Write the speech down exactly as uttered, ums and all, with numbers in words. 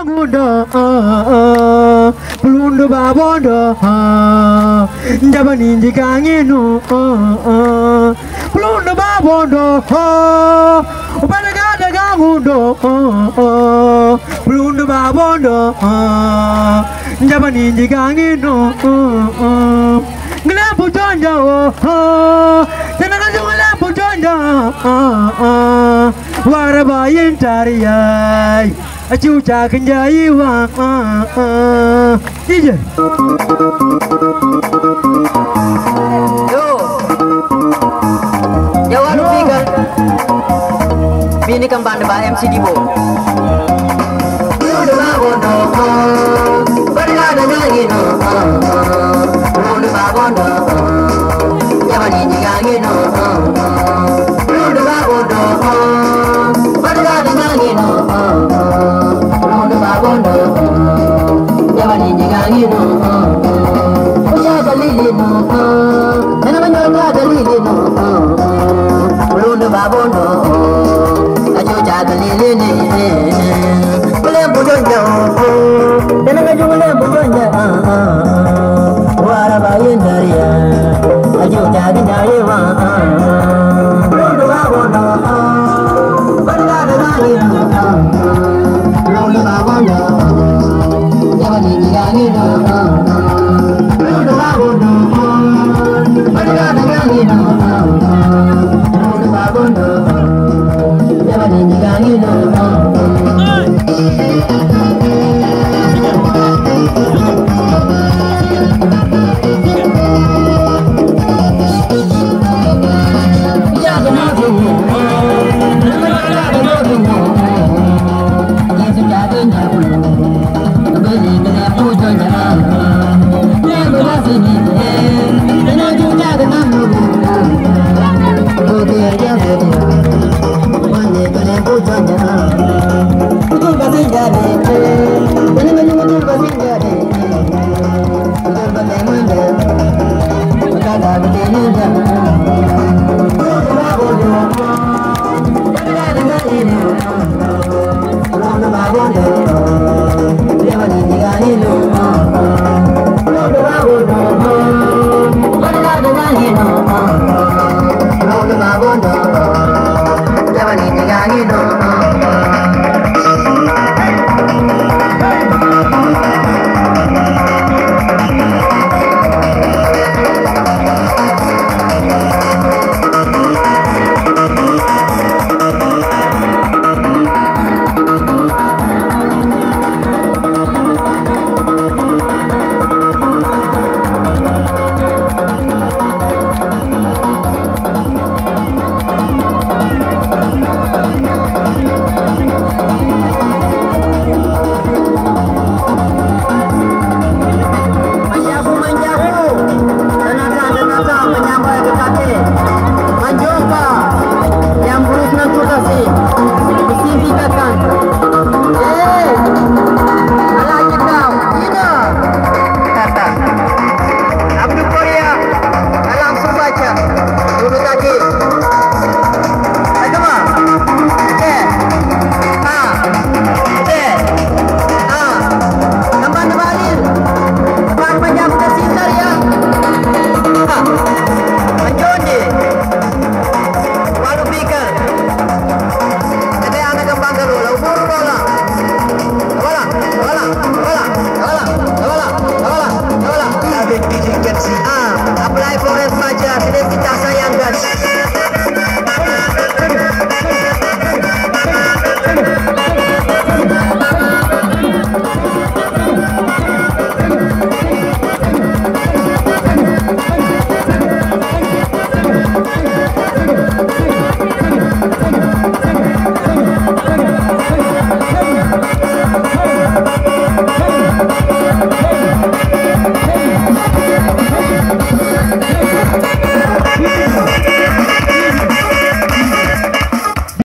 Mundo, Blundu Babondo, Japanese Gangino, Blundu Babondo, Banagada Gamundo, Blundu Babondo, Japanese Gangino, Glaputonja, Tenagazula Putonja, Warabayan Taria. Acuca kenjaiwa D J Yo Yo anu pikan Bini kembang depan M C Dibo Udah babondo Berada ngagino Udah babondo Jaman ini ngagino Udah babondo Berada ngagino Babondo, Yamani Nigano, Oyaga Lilino, Nanamanaga Lilino, Bruno Babondo, Ajojaga Lilini, William Budonia, Nanamajula Budonia, Warabayan Daria, Ajojaga Naiva, Bruno Babondo, Banana Lilino. Babondo, Yamani Nigano, Bruno Babondo, Banana Nigano, Bruno Babondo, Yamani Nigano. Babondo